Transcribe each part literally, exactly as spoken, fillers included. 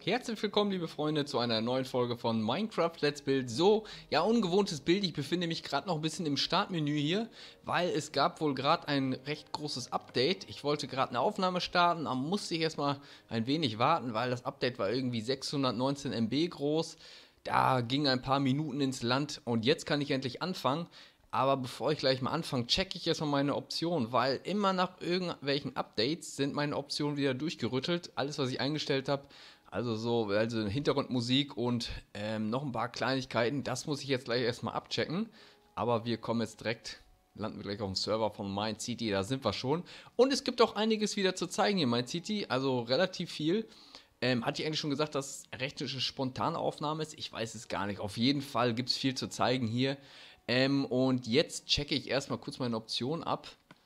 Herzlich willkommen, liebe Freunde, zu einer neuen Folge von Minecraft Let's Build. So, ja, ungewohntes Bild. Ich befinde mich gerade noch ein bisschen im Startmenü hier, weil es gab wohl gerade ein recht großes Update. Ich wollte gerade eine Aufnahme starten, aber musste ich erstmal ein wenig warten, weil das Update war irgendwie sechshundertneunzehn Megabyte groß. Da ging ein paar Minuten ins Land und jetzt kann ich endlich anfangen. Aber bevor ich gleich mal anfange, checke ich erstmal meine Optionen, weil immer nach irgendwelchen Updates sind meine Optionen wieder durchgerüttelt. Alles, was ich eingestellt habe, also so, also Hintergrundmusik und ähm, noch ein paar Kleinigkeiten, das muss ich jetzt gleich erstmal abchecken. Aber wir kommen jetzt direkt, landen wir gleich auf dem Server von MindCity, da sind wir schon. Und es gibt auch einiges wieder zu zeigen hier in MindCity, also relativ viel. Ähm, hatte ich eigentlich schon gesagt, dass recht eine spontane Aufnahme ist? Ich weiß es gar nicht. Auf jeden Fall gibt es viel zu zeigen hier. Ähm, und jetzt checke ich erstmal kurz meine Optionen ab.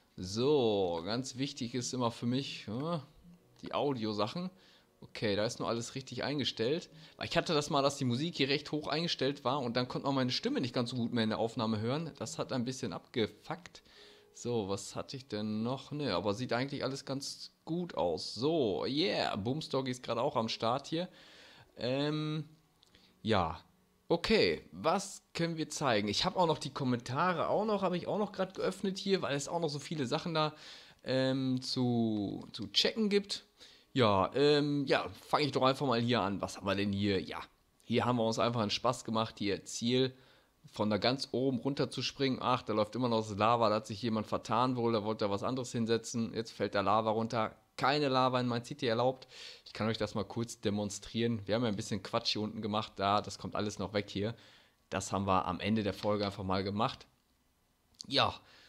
So, ganz wichtig ist immer für mich ja, die Audiosachen. Okay, da ist nur alles richtig eingestellt. Weil ich hatte das mal, dass die Musik hier recht hoch eingestellt war und dann konnte man meine Stimme nicht ganz so gut mehr in der Aufnahme hören. Das hat ein bisschen abgefuckt. So, was hatte ich denn noch? Ne, aber sieht eigentlich alles ganz gut aus. So, yeah, Boomsdoggy ist gerade auch am Start hier. Ähm, ja. Okay, was können wir zeigen? Ich habe auch noch die Kommentare, auch noch, habe ich auch noch gerade geöffnet hier, weil es auch noch so viele Sachen da ähm, zu, zu checken gibt. Ja, ähm, ja, fange ich doch einfach mal hier an. Was haben wir denn hier? Ja, hier haben wir uns einfach einen Spaß gemacht. Hier Ziel, von da ganz oben runter zu springen. Ach, da läuft immer noch das Lava. Da hat sich jemand vertan wohl. Da wollte er was anderes hinsetzen. Jetzt fällt da Lava runter. Keine Lava in MindCity erlaubt. Ich kann euch das mal kurz demonstrieren. Wir haben ja ein bisschen Quatsch hier unten gemacht. Da, das kommt alles noch weg hier. Das haben wir am Ende der Folge einfach mal gemacht. Ja,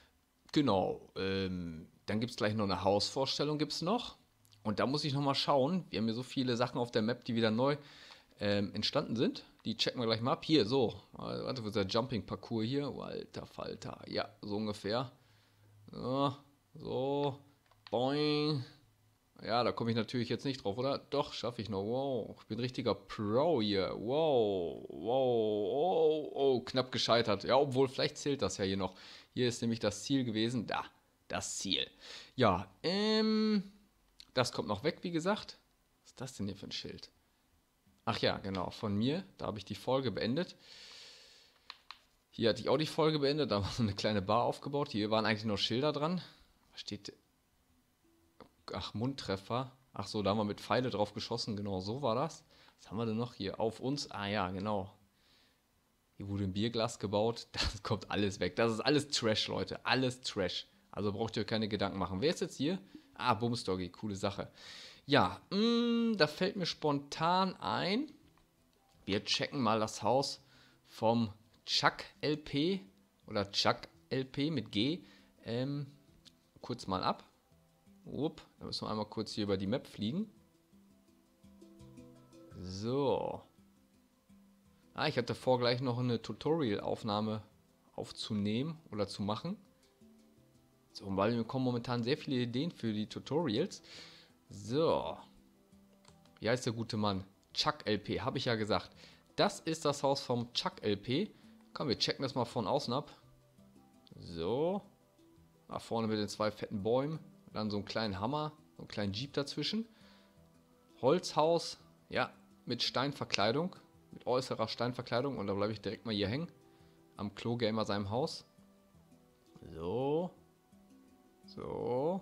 genau. Ähm, dann gibt es gleich noch eine Hausvorstellung. Gibt es noch? Und da muss ich nochmal schauen. Wir haben hier so viele Sachen auf der Map, die wieder neu ähm, entstanden sind. Die checken wir gleich mal ab. Hier, so. Warte, wo ist der Jumping-Parcours hier? Oh, alter Falter. Ja, so ungefähr. So. so. Boing. Ja, da komme ich natürlich jetzt nicht drauf, oder? Doch, schaffe ich noch. Wow. Ich bin richtiger Pro hier. Wow. Wow. Oh, oh, knapp gescheitert. Ja, obwohl, vielleicht zählt das ja hier noch. Hier ist nämlich das Ziel gewesen. Da. Das Ziel. Ja, ähm. Das kommt noch weg, wie gesagt. Was ist das denn hier für ein Schild? Ach ja, genau, von mir. Da habe ich die Folge beendet. Hier hatte ich auch die Folge beendet. Da war so eine kleine Bar aufgebaut. Hier waren eigentlich noch Schilder dran. Was steht? Ach, Mundtreffer. Ach so, da haben wir mit Pfeile drauf geschossen. Genau, so war das. Was haben wir denn noch hier? Auf uns. Ah ja, genau. Hier wurde ein Bierglas gebaut. Das kommt alles weg. Das ist alles Trash, Leute. Alles Trash. Also braucht ihr euch keine Gedanken machen. Wer ist jetzt hier? Ah, Boomsdoggy. Coole Sache. Ja, mh, da fällt mir spontan ein. Wir checken mal das Haus vom Chuck L P oder Chuck L P mit G. Ähm, kurz mal ab. Upp, da müssen wir einmal kurz hier über die Map fliegen. So. Ah, ich hatte vor, gleich noch eine Tutorial-Aufnahme aufzunehmen oder zu machen. So, weil mir kommen momentan sehr viele Ideen für die Tutorials. So. Wie heißt der gute Mann? Chuck L P, habe ich ja gesagt. Das ist das Haus vom Chuck L P. Komm, wir checken das mal von außen ab. So. Da vorne mit den zwei fetten Bäumen. Dann so einen kleinen Hammer, so einen kleinen Jeep dazwischen. Holzhaus, ja, mit Steinverkleidung. Mit äußerer Steinverkleidung. Und da bleibe ich direkt mal hier hängen. Am Klo-Gamer seinem Haus. So. So.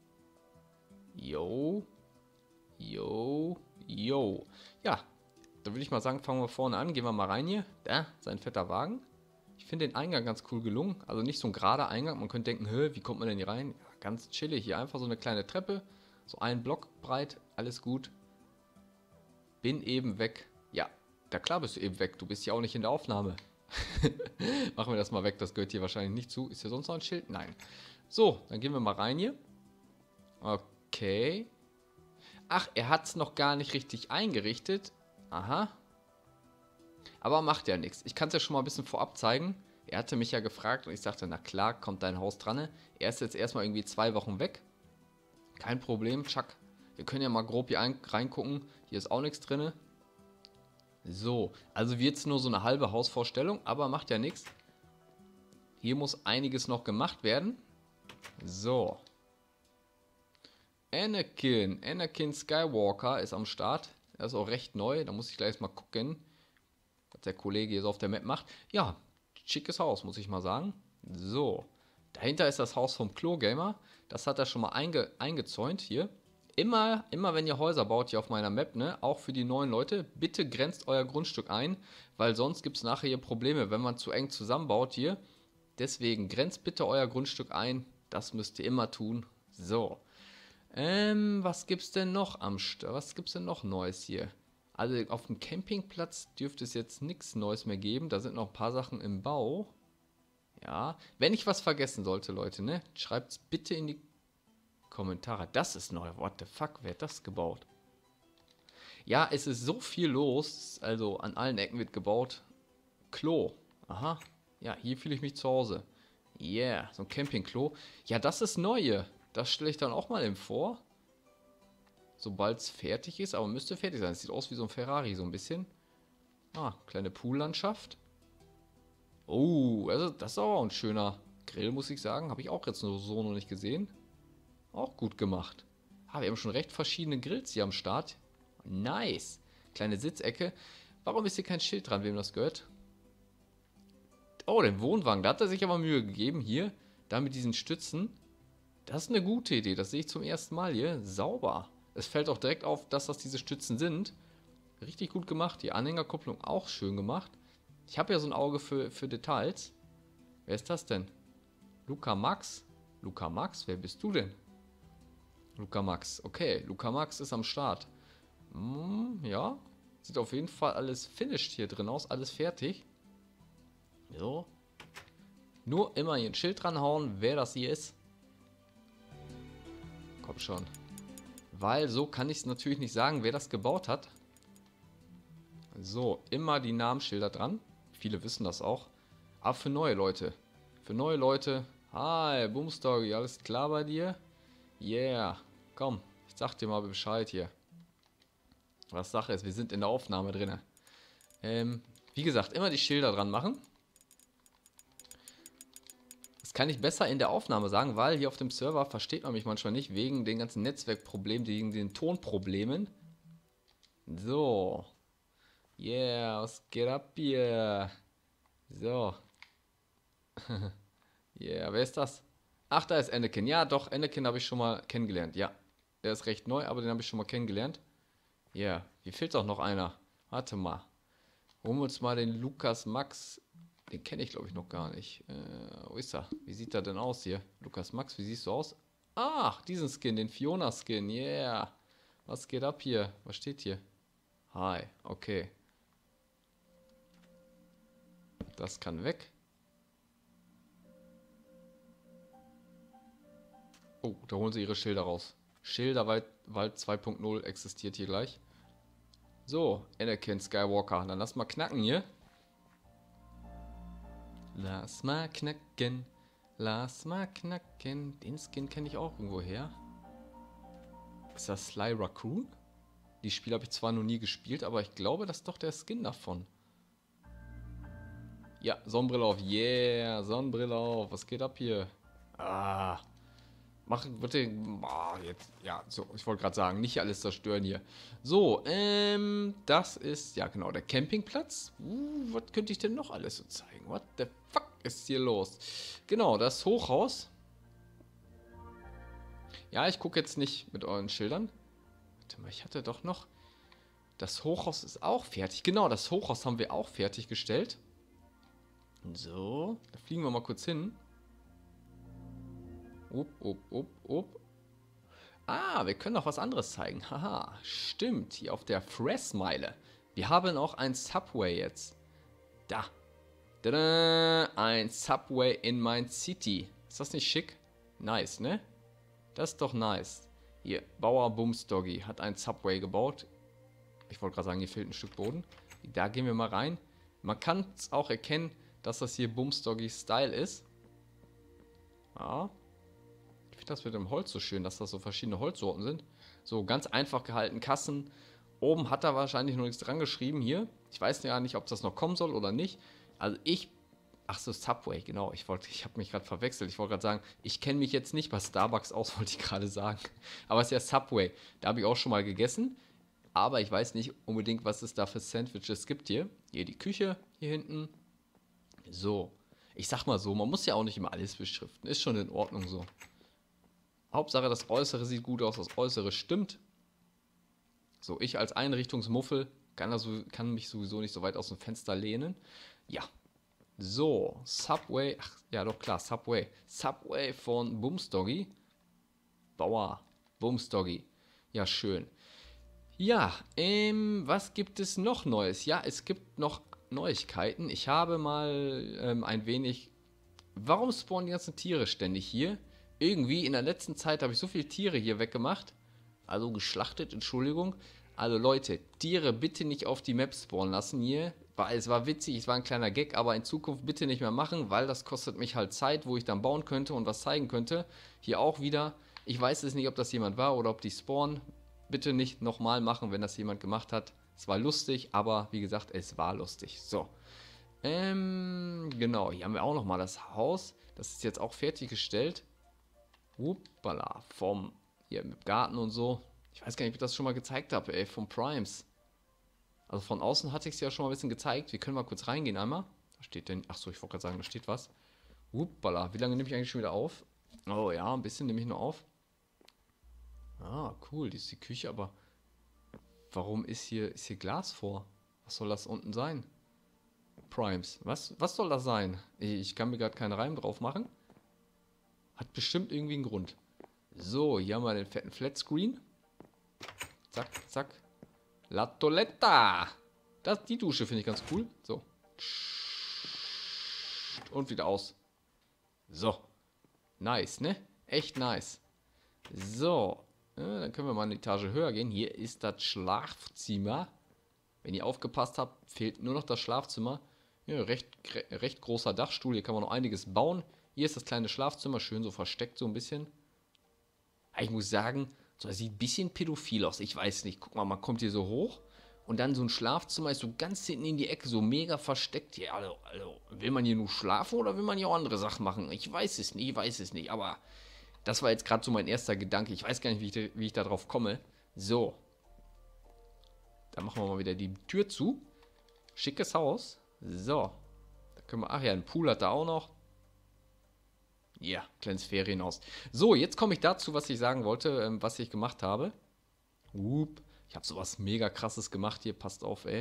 Jo. Jo. Jo. Ja, da würde ich mal sagen, fangen wir vorne an. Gehen wir mal rein hier. Da, sein fetter Wagen. Ich finde den Eingang ganz cool gelungen. Also nicht so ein gerader Eingang. Man könnte denken, hä, wie kommt man denn hier rein? Ja, ganz chillig. Hier einfach so eine kleine Treppe. So ein Block breit. Alles gut. Bin eben weg. Ja, da klar bist du eben weg. Du bist ja auch nicht in der Aufnahme. Machen wir das mal weg. Das gehört hier wahrscheinlich nicht zu. Ist hier sonst noch ein Schild? Nein. So, dann gehen wir mal rein hier. Okay. Ach, er hat es noch gar nicht richtig eingerichtet. Aha. Aber macht ja nichts. Ich kann es ja schon mal ein bisschen vorab zeigen. Er hatte mich ja gefragt und ich sagte, na klar, kommt dein Haus dran. Er ist jetzt erstmal irgendwie zwei Wochen weg. Kein Problem, Chuck. Wir können ja mal grob hier ein reingucken. Hier ist auch nichts drin. So, also wird es nur so eine halbe Hausvorstellung, aber macht ja nichts. Hier muss einiges noch gemacht werden. So. Anakin, Anakin Skywalker ist am Start. Das ist auch recht neu. Da muss ich gleich mal gucken, was der Kollege hier so auf der Map macht. Ja, schickes Haus, muss ich mal sagen. So, dahinter ist das Haus vom Klo-Gamer. Das hat er schon mal einge eingezäunt hier. Immer, immer wenn ihr Häuser baut hier auf meiner Map, ne, auch für die neuen Leute, bitte grenzt euer Grundstück ein, weil sonst gibt es nachher hier Probleme, wenn man zu eng zusammenbaut hier. Deswegen grenzt bitte euer Grundstück ein. Das müsst ihr immer tun. So. Ähm, was gibt's denn noch am St Was gibt's denn noch Neues hier? Also auf dem Campingplatz dürfte es jetzt nichts Neues mehr geben. Da sind noch ein paar Sachen im Bau. Ja. Wenn ich was vergessen sollte, Leute, ne? Schreibt's bitte in die Kommentare. Das ist neu. What the fuck? Wer hat das gebaut? Ja, es ist so viel los. Also an allen Ecken wird gebaut. Klo. Aha. Ja, hier fühle ich mich zu Hause. Yeah, so ein Campingklo. Ja, das ist neu. Das stelle ich dann auch mal eben vor. Sobald es fertig ist, aber müsste fertig sein. Es sieht aus wie so ein Ferrari, so ein bisschen. Ah, kleine Poollandschaft. Oh, also das ist auch ein schöner Grill, muss ich sagen. Habe ich auch jetzt so, so noch nicht gesehen. Auch gut gemacht. Ah, wir haben schon recht verschiedene Grills hier am Start. Nice. Kleine Sitzecke. Warum ist hier kein Schild dran, wem das gehört? Oh, den Wohnwagen. Da hat er sich aber Mühe gegeben. Hier, da mit diesen Stützen. Das ist eine gute Idee. Das sehe ich zum ersten Mal hier. Sauber. Es fällt auch direkt auf, dass das diese Stützen sind. Richtig gut gemacht. Die Anhängerkupplung auch schön gemacht. Ich habe ja so ein Auge für, für Details. Wer ist das denn? Luca Max? Luca Max? Wer bist du denn? Luca Max. Okay, Luca Max ist am Start. Hm, ja. Sieht auf jeden Fall alles finished hier drin aus. Alles fertig. So. Nur immer hier ein Schild dran hauen, wer das hier ist. Komm schon. Weil so kann ich es natürlich nicht sagen, wer das gebaut hat. So, immer die Namensschilder dran. Viele wissen das auch. Aber für neue Leute. Für neue Leute. Hi, Boomstory, alles klar bei dir? Yeah. Komm, ich sag dir mal Bescheid hier. Was Sache ist, wir sind in der Aufnahme drin. Ähm, wie gesagt, immer die Schilder dran machen. Das kann ich besser in der Aufnahme sagen, weil hier auf dem Server versteht man mich manchmal nicht, wegen den ganzen Netzwerkproblemen, wegen den Tonproblemen. So. Yeah, was geht ab hier? So. Yeah, wer ist das? Ach, da ist Anakin. Ja, doch, Anakin habe ich schon mal kennengelernt. Ja, der ist recht neu, aber den habe ich schon mal kennengelernt. Ja, yeah. Hier fehlt doch noch einer. Warte mal. Holen wir uns mal den Lukas Max. Den kenne ich, glaube ich, noch gar nicht. Äh, wo ist er? Wie sieht er denn aus hier? Lukas Max, wie siehst du aus? Ach, diesen Skin, den Fiona-Skin. Yeah. Was geht ab hier? Was steht hier? Hi, okay. Das kann weg. Oh, da holen sie ihre Schilder raus. Schilderwald zwei Punkt null existiert hier gleich. So, Anakin Skywalker. Dann lass mal knacken hier. Lass mal knacken. Lass mal knacken. Den Skin kenne ich auch irgendwo her. Ist das Sly Raccoon? Die Spiele habe ich zwar noch nie gespielt, aber ich glaube, das ist doch der Skin davon. Ja, Sonnenbrille auf. Yeah, Sonnenbrille auf. Was geht ab hier? Ah. Mach bitte. Oh, jetzt. Ja, so, ich wollte gerade sagen, nicht alles zerstören hier. So, ähm, das ist, ja genau, der Campingplatz. Uh, was könnte ich denn noch alles so zeigen? What the fuck ist hier los? Genau, das Hochhaus. Ja, ich gucke jetzt nicht mit euren Schildern. Warte mal, ich hatte doch noch. Das Hochhaus ist auch fertig. Genau, das Hochhaus haben wir auch fertiggestellt. So, da fliegen wir mal kurz hin. Upp, upp, upp, upp. Ah, wir können noch was anderes zeigen. Haha, stimmt. Hier auf der Fressmeile. Wir haben auch ein Subway jetzt. Da. Tada, ein Subway in mein City. Ist das nicht schick? Nice, ne? Das ist doch nice. Hier, Bauer Bumsdoggy hat ein Subway gebaut. Ich wollte gerade sagen, hier fehlt ein Stück Boden. Da gehen wir mal rein. Man kann es auch erkennen, dass das hier Bumsdoggy Style ist. Ja. Ich finde das mit dem Holz so schön, dass das so verschiedene Holzsorten sind. So ganz einfach gehalten Kassen. Oben hat er wahrscheinlich noch nichts dran geschrieben hier. Ich weiß ja nicht, ob das noch kommen soll oder nicht. Also ich... Ach so, Subway, genau. Ich wollte, ich habe mich gerade verwechselt. Ich wollte gerade sagen, ich kenne mich jetzt nicht bei Starbucks aus, wollte ich gerade sagen. Aber es ist ja Subway. Da habe ich auch schon mal gegessen. Aber ich weiß nicht unbedingt, was es da für Sandwiches gibt hier. Hier die Küche, hier hinten. So. Ich sag mal so, man muss ja auch nicht immer alles beschriften. Ist schon in Ordnung so. Hauptsache, das Äußere sieht gut aus, das Äußere stimmt. So, ich als Einrichtungsmuffel kann, also, kann mich sowieso nicht so weit aus dem Fenster lehnen. Ja. So, Subway. Ach, ja doch klar, Subway. Subway von Boomsdoggy. Bauer. Boomsdoggy. Ja, schön. Ja, ähm, was gibt es noch Neues? Ja, es gibt noch Neuigkeiten. Ich habe mal ähm, ein wenig... Warum spawnen die ganzen Tiere ständig hier? Irgendwie in der letzten Zeit habe ich so viele Tiere hier weggemacht. Also geschlachtet, Entschuldigung. Also Leute, Tiere bitte nicht auf die Map spawnen lassen hier. Weil es war witzig, es war ein kleiner Gag, aber in Zukunft bitte nicht mehr machen, weil das kostet mich halt Zeit, wo ich dann bauen könnte und was zeigen könnte. Hier auch wieder. Ich weiß es nicht, ob das jemand war oder ob die spawnen. Bitte nicht nochmal machen, wenn das jemand gemacht hat. Es war lustig, aber wie gesagt, es war lustig. So. Ähm, genau, hier haben wir auch nochmal das Haus. Das ist jetzt auch fertiggestellt. Uppala, vom, hier mit Garten und so. Ich weiß gar nicht, ob ich das schon mal gezeigt habe, ey, vom Primes. Also von außen hatte ich es ja schon mal ein bisschen gezeigt. Wir können mal kurz reingehen einmal. Da steht denn, achso, ich wollte gerade sagen, da steht was. Uppala, wie lange nehme ich eigentlich schon wieder auf? Oh ja, ein bisschen nehme ich nur auf. Ah, cool, die ist die Küche, aber warum ist hier, ist hier Glas vor? Was soll das unten sein? Primes, was, was soll das sein? Ich kann mir gerade keinen Reim drauf machen. Hat bestimmt irgendwie einen Grund. So, hier haben wir den fetten Flatscreen. Zack, zack. La Toiletta. Das, die Dusche finde ich ganz cool. So. Und wieder aus. So. Nice, ne? Echt nice. So. Ja, dann können wir mal eine Etage höher gehen. Hier ist das Schlafzimmer. Wenn ihr aufgepasst habt, fehlt nur noch das Schlafzimmer. Ja, recht, recht großer Dachstuhl. Hier kann man noch einiges bauen. Hier ist das kleine Schlafzimmer. Schön so versteckt so ein bisschen. Ich muss sagen, so, das sieht ein bisschen pädophil aus. Ich weiß nicht. Guck mal, man kommt hier so hoch. Und dann so ein Schlafzimmer ist so ganz hinten in die Ecke. So mega versteckt. Ja, also, also will man hier nur schlafen oder will man hier auch andere Sachen machen? Ich weiß es nicht. Ich weiß es nicht. Aber... Das war jetzt gerade so mein erster Gedanke. Ich weiß gar nicht, wie ich, wie ich da drauf komme. So. Dann machen wir mal wieder die Tür zu. Schickes Haus. So. Da können wir... Ach ja, ein Pool hat er auch noch. Ja, kleines Ferienhaus. So, jetzt komme ich dazu, was ich sagen wollte, ähm, was ich gemacht habe. Up. Ich habe sowas mega krasses gemacht hier. Passt auf, ey.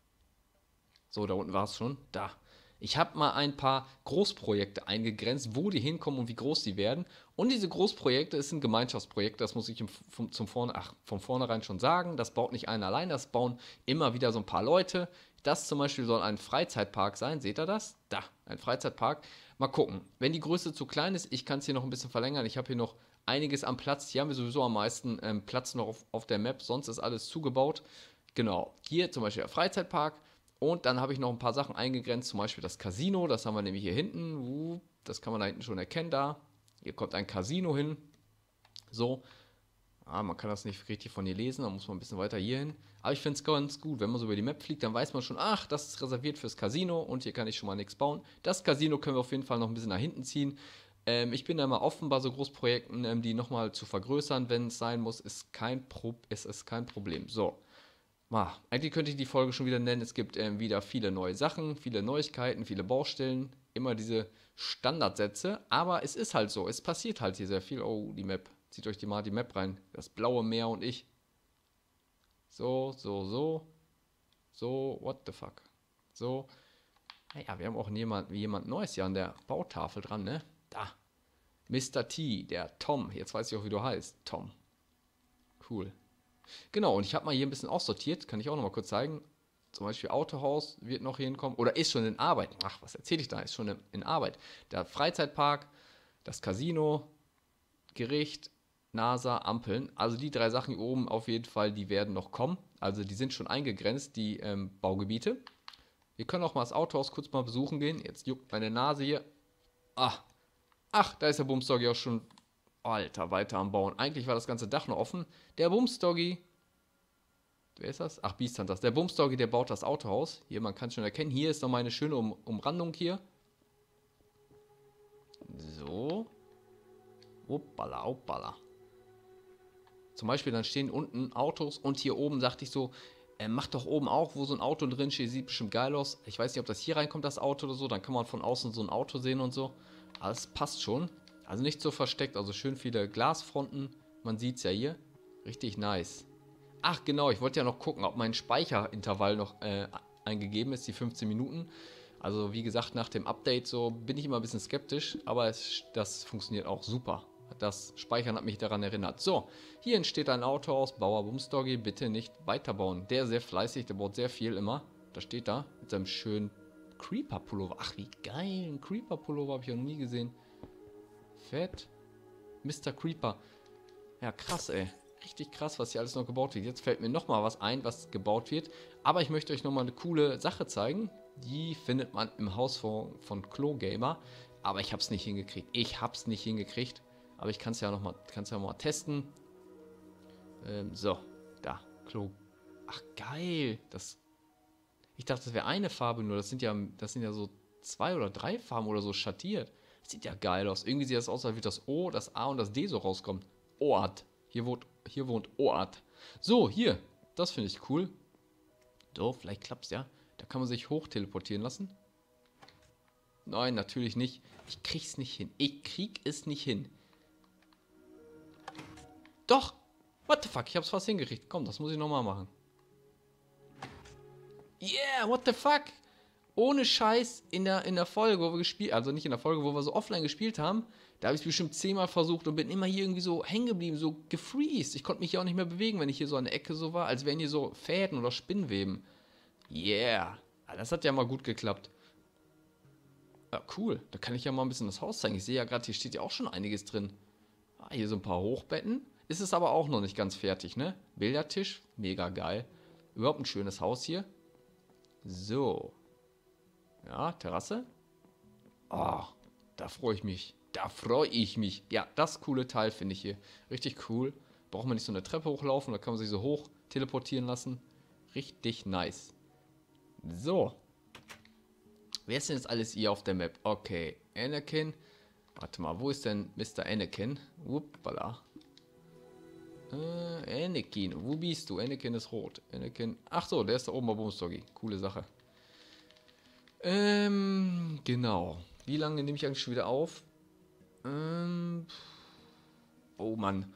So, da unten war es schon. Da. Ich habe mal ein paar Großprojekte eingegrenzt, wo die hinkommen und wie groß die werden. Und diese Großprojekte sind Gemeinschaftsprojekte, das muss ich im, vom, zum vorne, ach, von vornherein schon sagen. Das baut nicht einer allein, das bauen immer wieder so ein paar Leute. Das zum Beispiel soll ein Freizeitpark sein. Seht ihr das? Da, ein Freizeitpark. Mal gucken. Wenn die Größe zu klein ist, ich kann es hier noch ein bisschen verlängern. Ich habe hier noch einiges am Platz. Hier haben wir sowieso am meisten ähm, Platz noch auf, auf der Map. Sonst ist alles zugebaut. Genau. Hier zum Beispiel der Freizeitpark. Und dann habe ich noch ein paar Sachen eingegrenzt, zum Beispiel das Casino, das haben wir nämlich hier hinten, das kann man da hinten schon erkennen, da. Hier kommt ein Casino hin, so. Ah, man kann das nicht richtig von hier lesen, da muss man ein bisschen weiter hier hin. Aber ich finde es ganz gut, wenn man so über die Map fliegt, dann weiß man schon, ach, das ist reserviert fürs Casino und hier kann ich schon mal nichts bauen. Das Casino können wir auf jeden Fall noch ein bisschen nach hinten ziehen. Ähm, ich bin da mal offen bei so Großprojekten, ähm, die nochmal zu vergrößern, wenn es sein muss, ist kein, Pro es ist kein Problem. So. Ah, eigentlich könnte ich die Folge schon wieder nennen. Es gibt ähm, wieder viele neue Sachen, viele Neuigkeiten, viele Baustellen. Immer diese Standardsätze. Aber es ist halt so. Es passiert halt hier sehr viel. Oh, die Map. Zieht euch die mal die Map rein. Das blaue Meer und ich. So, so, so. So, what the fuck. So. Naja, wir haben auch jemand, jemand Neues hier an der Bautafel dran, ne? Da. Mister T, der Tom. Jetzt weiß ich auch, wie du heißt. Tom. Cool. Genau, und ich habe mal hier ein bisschen aussortiert, kann ich auch noch mal kurz zeigen. Zum Beispiel Autohaus wird noch hier hinkommen, oder ist schon in Arbeit. Ach, was erzähle ich da? Ist schon in Arbeit. Der Freizeitpark, das Casino, Gericht, NASA, Ampeln. Also die drei Sachen hier oben auf jeden Fall, die werden noch kommen. Also die sind schon eingegrenzt, die ähm, Baugebiete. Wir können auch mal das Autohaus kurz mal besuchen gehen. Jetzt juckt meine Nase hier. Ach, ach, da ist der Bumsdoggy auch schon... Alter, weiter am Bauen. Eigentlich war das ganze Dach noch offen. Der Bumsdoggy. Wer ist das? Ach, Beast Hunters. Der Bumsdoggy, der baut das Autohaus. Hier, man kann es schon erkennen. Hier ist noch meine schöne um Umrandung hier. So. Hoppala, hoppala. zum Beispiel dann stehen unten Autos und hier oben sagte ich so, äh, mach doch oben auch, wo so ein Auto drin steht, sieht bestimmt geil aus. Ich weiß nicht, ob das hier reinkommt, das Auto oder so, dann kann man von außen so ein Auto sehen und so. Alles passt schon. Also nicht so versteckt, also schön viele Glasfronten. Man sieht es ja hier. Richtig nice. Ach genau, ich wollte ja noch gucken, ob mein Speicherintervall noch äh, eingegeben ist, die fünfzehn Minuten. Also wie gesagt, nach dem Update so bin ich immer ein bisschen skeptisch, aber es, das funktioniert auch super. Das Speichern hat mich daran erinnert. So, hier entsteht ein Auto aus Bauer Bumsdoggy, bitte nicht weiterbauen. Der ist sehr fleißig, der baut sehr viel immer. Da steht da mit seinem schönen Creeper-Pullover. Ach, wie geil, ein Creeper-Pullover habe ich noch nie gesehen. Fett. Mister Creeper. Ja, krass, ey. Richtig krass, was hier alles noch gebaut wird. Jetzt fällt mir nochmal was ein, was gebaut wird. Aber ich möchte euch nochmal eine coole Sache zeigen. Die findet man im Haus von, von Klogamer. Aber ich habe es nicht hingekriegt. Ich habe es nicht hingekriegt. Aber ich kann es ja nochmal ja mal testen. Ähm, so, da. Klo. Ach, geil. Das, ich dachte, das wäre eine Farbe nur. Das sind ja, das sind ja so zwei oder drei Farben oder so schattiert. Das sieht ja geil aus. Irgendwie sieht das aus, als würde das O, das A und das D so rauskommen. Oat. Hier wohnt, hier wohnt Oat. So, hier. Das finde ich cool. So, vielleicht klappt es ja. Da kann man sich hoch teleportieren lassen. Nein, natürlich nicht. Ich krieg's nicht hin. Ich krieg es nicht hin. Doch! What the fuck? Ich hab's fast hingekriegt. Komm, das muss ich nochmal machen. Yeah, what the fuck? Ohne Scheiß in der, in der Folge, wo wir gespielt, also nicht in der Folge, wo wir so offline gespielt haben, da habe ich es bestimmt zehnmal versucht und bin immer hier irgendwie so hängen geblieben, so gefreezed. Ich konnte mich hier auch nicht mehr bewegen, wenn ich hier so an der Ecke so war, als wären hier so Fäden oder Spinnweben. Yeah. Das hat ja mal gut geklappt. Ja, cool. Da kann ich ja mal ein bisschen das Haus zeigen. Ich sehe ja gerade, hier steht ja auch schon einiges drin. Ah, hier so ein paar Hochbetten. Ist es aber auch noch nicht ganz fertig, ne? Billardtisch. Mega geil. Überhaupt ein schönes Haus hier. So. Ja, Terrasse. Oh, da freue ich mich. Da freue ich mich. Ja, das coole Teil finde ich hier. Richtig cool. Braucht man nicht so eine Treppe hochlaufen, da kann man sich so hoch teleportieren lassen. Richtig nice. So. Wer ist denn jetzt alles hier auf der Map? Okay, Anakin. Warte mal, wo ist denn Mister Anakin? Uppala. Äh, Anakin, wo bist du? Anakin ist rot. Anakin. Ach so, der ist da oben bei Bumsdoggy. Coole Sache. Ähm, genau. Wie lange nehme ich eigentlich schon wieder auf? Ähm, oh Mann.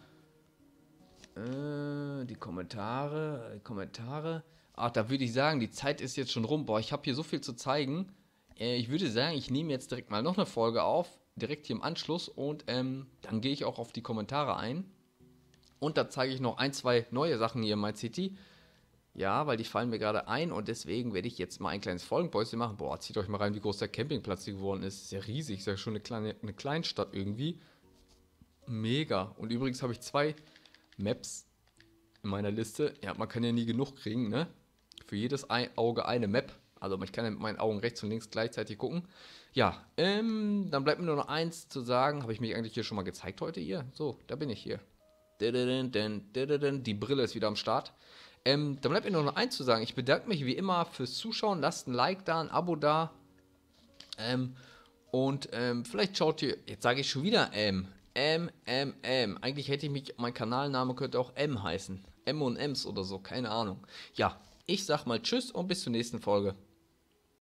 Äh, die Kommentare, die Kommentare. Ach, da würde ich sagen, die Zeit ist jetzt schon rum. Boah, ich habe hier so viel zu zeigen. Äh, ich würde sagen, ich nehme jetzt direkt mal noch eine Folge auf. Direkt hier im Anschluss. Und ähm, dann gehe ich auch auf die Kommentare ein. Und da zeige ich noch ein, zwei neue Sachen hier in My City. Ja, weil die fallen mir gerade ein und deswegen werde ich jetzt mal ein kleines Folgenpäuschen machen. Boah, zieht euch mal rein, wie groß der Campingplatz hier geworden ist. Ist ja riesig, ist ja schon eine kleine eine Kleinstadt irgendwie. Mega. Und übrigens habe ich zwei Maps in meiner Liste. Ja, man kann ja nie genug kriegen, ne? Für jedes Auge eine Map. Also ich kann ja mit meinen Augen rechts und links gleichzeitig gucken. Ja, ähm, dann bleibt mir nur noch eins zu sagen. Habe ich mich eigentlich hier schon mal gezeigt heute hier? So, da bin ich hier. Die Brille ist wieder am Start. Ähm, dann bleibt mir nur noch eins zu sagen. Ich bedanke mich wie immer fürs Zuschauen. Lasst ein Like da, ein Abo da. Ähm, und ähm, vielleicht schaut ihr, jetzt sage ich schon wieder M. M, M, M. Eigentlich hätte ich mich, mein Kanalname könnte auch M heißen. M und M's oder so, keine Ahnung. Ja, ich sag mal Tschüss und bis zur nächsten Folge.